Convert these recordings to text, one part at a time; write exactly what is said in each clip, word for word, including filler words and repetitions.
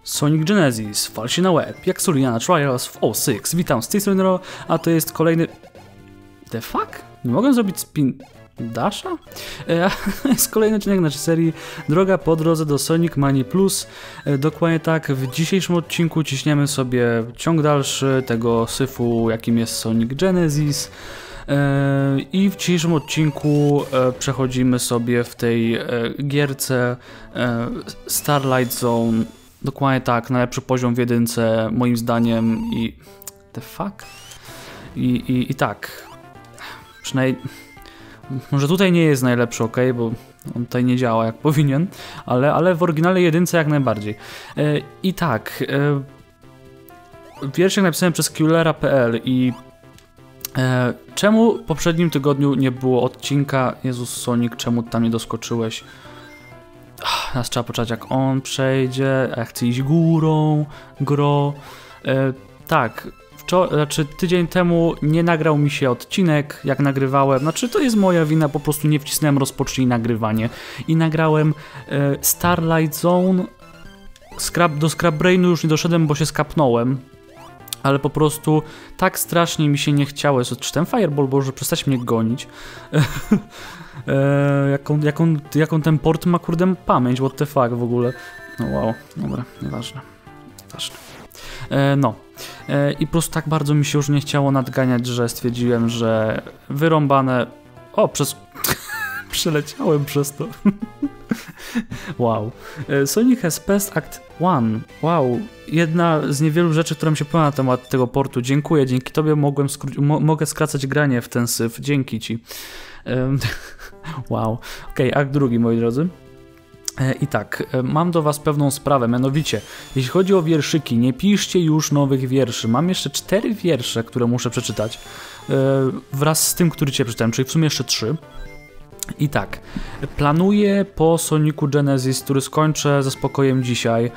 Sonic Genesis, falsi na łeb, jak Soliana Trials w O sześć. Witam z tej strony Nero, a to jest kolejny... The fuck? Nie mogę zrobić spin... Dasha? E, jest kolejny odcinek naszej serii Droga po drodze do Sonic Mania Plus. E, dokładnie tak, w dzisiejszym odcinku ciśniemy sobie ciąg dalszy tego syfu, jakim jest Sonic Genesis. E, I w dzisiejszym odcinku e, przechodzimy sobie w tej e, gierce e, Starlight Zone. Dokładnie tak, najlepszy poziom w jedynce moim zdaniem i... The fuck? I, i, i tak, przynajmniej... Może tutaj nie jest najlepszy, ok, bo on tutaj nie działa jak powinien, ale, ale w oryginalnej jedynce jak najbardziej. E, I tak, e, wierszyk napisałem przez Qlera kropka p l i e, czemu w poprzednim tygodniu nie było odcinka? Jezus Sonic, czemu tam nie doskoczyłeś? Ach, teraz trzeba poczekać jak on przejdzie, a ja chcę iść górą, gro. E, tak. Znaczy tydzień temu nie nagrał mi się odcinek, jak nagrywałem, znaczy to jest moja wina, po prostu nie wcisnąłem rozpocznij nagrywanie i nagrałem e, Starlight Zone, Scrap, do Scrap Brainu już nie doszedłem, bo się skapnąłem, ale po prostu tak strasznie mi się nie chciało, czy ten Fireball, Boże, przestać mnie gonić, e, jaką, jaką, jaką ten port ma kurde pamięć, what the fuck w ogóle, no wow, dobra, nieważne, nieważne. E, no. E, I po prostu tak bardzo mi się już nie chciało nadganiać, że stwierdziłem, że wyrąbane... O, przez... Przeleciałem przez to. Wow. E, Sonic has passed Act jeden. Wow. Jedna z niewielu rzeczy, która mi się podoba na temat tego portu. Dziękuję. Dzięki tobie mogłem skró- mo- mogę skracać granie w ten syf. Dzięki ci. E, wow. Okej, okay, akt drugi, moi drodzy. I tak, mam do was pewną sprawę, mianowicie, jeśli chodzi o wierszyki, nie piszcie już nowych wierszy. Mam jeszcze cztery wiersze, które muszę przeczytać, wraz z tym, który cię przeczytałem, czyli w sumie jeszcze trzy. I tak, planuję po Sonicu Genesis, który skończę ze spokojem dzisiaj,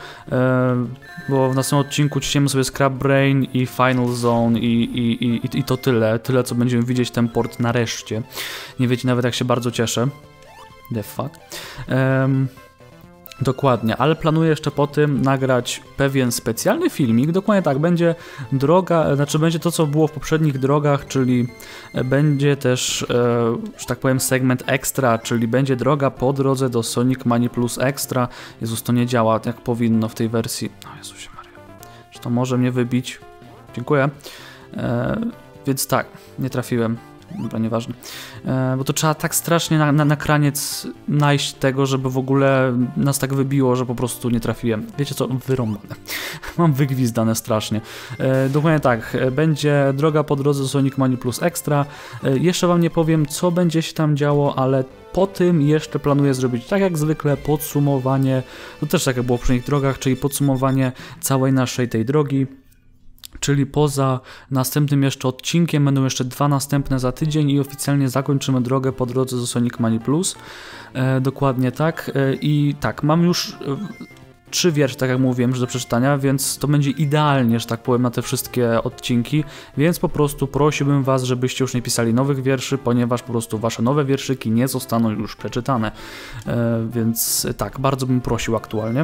bo w następnym odcinku ciśniemy sobie Scrap Brain i Final Zone i, i, i, i to tyle, tyle co będziemy widzieć ten port nareszcie. Nie wiecie nawet jak się bardzo cieszę. The fuck. Um, Dokładnie, ale planuję jeszcze po tym nagrać pewien specjalny filmik, dokładnie tak, będzie droga, znaczy będzie to co było w poprzednich drogach, czyli będzie też, e, że tak powiem, segment extra, czyli będzie droga po drodze do Sonic Mania Plus Extra. Jezus, to nie działa jak powinno w tej wersji. O Jezusie Maria, czy to może mnie wybić? Dziękuję. E, więc tak, nie trafiłem. Dobra, nieważne. E, bo to trzeba tak strasznie na, na, na kraniec najść tego, żeby w ogóle nas tak wybiło, że po prostu nie trafiłem. Wiecie co? Wyrąbane. Mam wygwizdane strasznie. E, dokładnie tak. Będzie droga po drodze do Sonic Mania Plus Extra. E, jeszcze wam nie powiem, co będzie się tam działo, ale po tym jeszcze planuję zrobić, tak jak zwykle, podsumowanie. To też tak jak było w poprzednich drogach, czyli podsumowanie całej naszej tej drogi. Czyli poza następnym jeszcze odcinkiem będą jeszcze dwa następne za tydzień i oficjalnie zakończymy drogę po drodze do Sonic Mania Plus. E, dokładnie tak. E, I tak, mam już e, trzy wiersze, tak jak mówiłem, że do przeczytania, więc to będzie idealnie, że tak powiem, na te wszystkie odcinki, więc po prostu prosiłbym was, żebyście już nie pisali nowych wierszy, ponieważ po prostu wasze nowe wierszyki nie zostaną już przeczytane. E, więc tak, bardzo bym prosił aktualnie.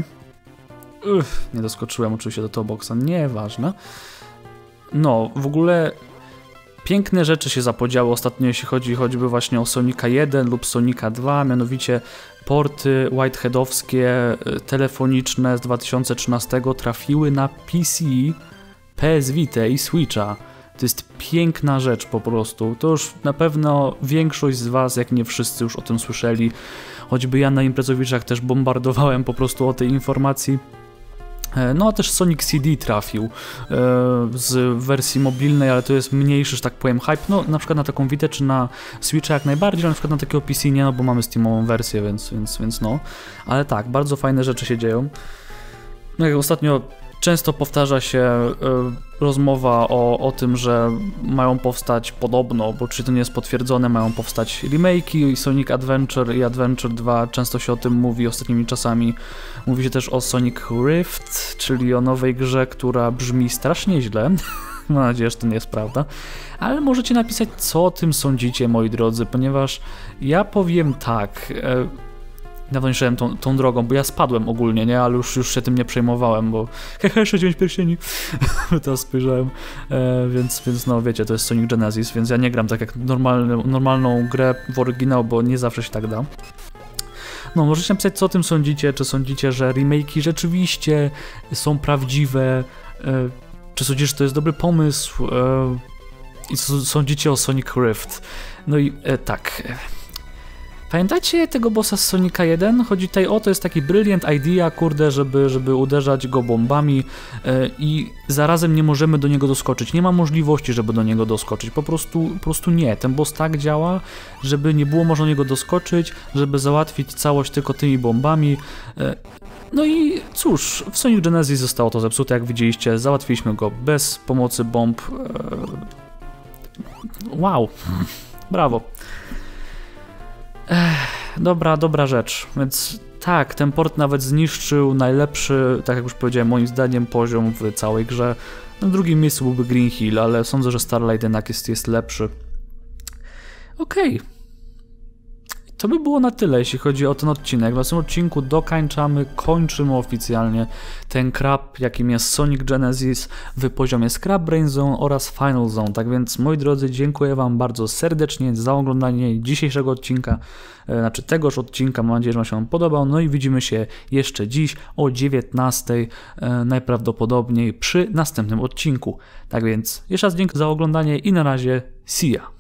Uff, nie doskoczyłem oczywiście do tego boxa, nieważne. No, w ogóle piękne rzeczy się zapodziały ostatnio, jeśli chodzi choćby właśnie o Sonika jeden lub Sonika dwa, mianowicie porty whiteheadowskie, telefoniczne z dwa tysiące trzynastego trafiły na P C, P S Vita i Switcha. To jest piękna rzecz po prostu. To już na pewno większość z was, jak nie wszyscy, już o tym słyszeli. Choćby ja na imprezowiczach też bombardowałem po prostu o tej informacji. No a też Sonic C D trafił e, z wersji mobilnej, ale to jest mniejszy, że tak powiem, hype. No na przykład na taką Vitę czy na Switcha jak najbardziej, ale na przykład na takiego P C nie, no bo mamy Steamową wersję, więc, więc, więc no. Ale tak, bardzo fajne rzeczy się dzieją. No jak ostatnio często powtarza się y, rozmowa o, o tym, że mają powstać podobno, bo czy to nie jest potwierdzone, mają powstać remake'i i Sonic Adventure i Adventure dwa, często się o tym mówi ostatnimi czasami. Mówi się też o Sonic Rift, czyli o nowej grze, która brzmi strasznie źle. Mam nadzieję, że to nie jest prawda. Ale możecie napisać, co o tym sądzicie, moi drodzy, ponieważ ja powiem tak... Y, Dawno nie szedłem tą, tą drogą, bo ja spadłem ogólnie, nie? Ale już, już się tym nie przejmowałem, bo hehe, jeszcze dziewięć pierścieni. Teraz spojrzałem, e, więc, więc no wiecie, to jest Sonic Genesis, więc ja nie gram tak jak normalny, normalną grę w oryginał, bo nie zawsze się tak da. No, możecie napisać, co o tym sądzicie, czy sądzicie, że remake'i rzeczywiście są prawdziwe, e, czy sądzicie, że to jest dobry pomysł e, i co sądzicie o Sonic Rift. No i e, tak... Pamiętacie tego bossa z Sonika jeden? Chodzi tutaj o to, jest taki brilliant idea, kurde, żeby, żeby uderzać go bombami yy, i zarazem nie możemy do niego doskoczyć. Nie ma możliwości, żeby do niego doskoczyć. Po prostu, po prostu nie. Ten boss tak działa, żeby nie było można do niego doskoczyć, żeby załatwić całość tylko tymi bombami. Yy, no i cóż, w Sonic Genesis zostało to zepsute, jak widzieliście. Załatwiliśmy go bez pomocy bomb. Yy, wow. Brawo. Ech, dobra, dobra rzecz, więc tak, ten port nawet zniszczył najlepszy, tak jak już powiedziałem, moim zdaniem poziom w całej grze. Na drugim miejscu byłby Green Hill, ale sądzę, że Starlight jednak jest, jest lepszy. Okej. Okay. To by było na tyle, jeśli chodzi o ten odcinek. W następnym odcinku dokańczamy, kończymy oficjalnie ten krab, jakim jest Sonic Genesis w poziomie Scrap Brain Zone oraz Final Zone. Tak więc, moi drodzy, dziękuję wam bardzo serdecznie za oglądanie dzisiejszego odcinka, znaczy tegoż odcinka. Mam nadzieję, że wam się on podobał. No i widzimy się jeszcze dziś o dziewiętnastej najprawdopodobniej przy następnym odcinku. Tak więc, jeszcze raz dziękuję za oglądanie i na razie see ya.